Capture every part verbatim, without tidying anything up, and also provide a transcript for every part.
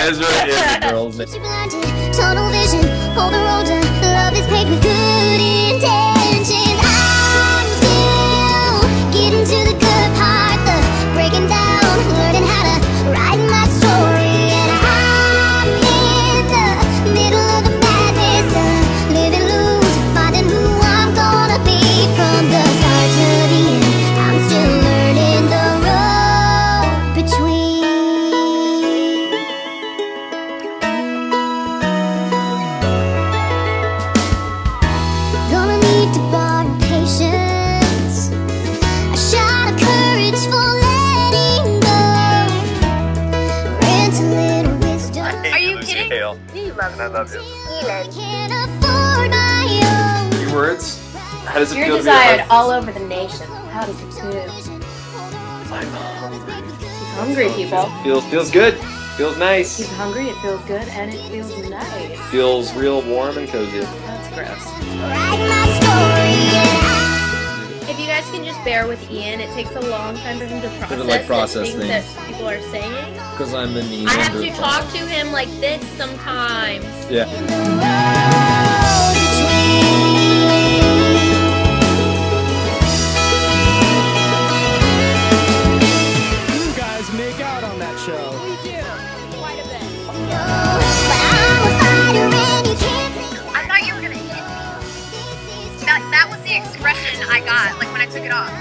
is really is the girl's name. Tunnel vision, hold the road down. Love is paid with good intentions. I'm still getting to the good part, the breaking down, learning how to write my story. And I'm in the middle of the madness, the living loose, finding who I'm gonna be from the start to the end. I'm still learning the road between. Gonna need to borrow patience, a shot of courage for letting go, rent a little wisdom. Are you kidding? Hale. You love And I love you. Elon. Can't afford my own. Your words? How does it You're feel desired to be all over the nation. How does it feel? I'm hungry. Hungry people. Feels feels good. Feels nice. He's hungry, it feels good, and it feels nice. Feels real warm and cozy. That's gross. Write my story and If you guys can just bear with Ian, it takes a long time for him to process, to, like, process the things, things. that people are saying. Because I'm the knee. I have to talk to him like this sometimes. Yeah. the road between. You guys make out on that show. But I'm a fighter and you can't see. I thought you were gonna hit me. That, that was the expression I got, like when I took it off.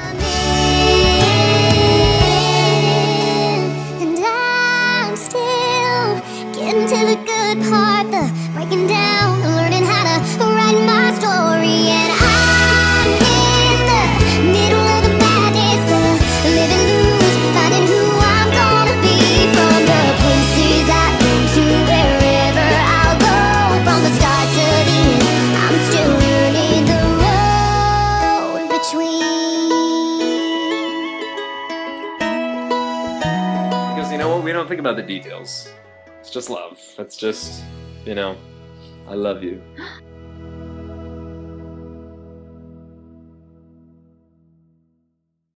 And I'm still getting to the good part, the breaking down, learning how to write my story. And I'm in the middle of the madness, the living loose, finding who I'm gonna be from the places I've been to wherever I'll go. From the start to the end, I'm still learning the road between. Because you know what? We don't think about the details. It's just love. It's just, you know, I love you.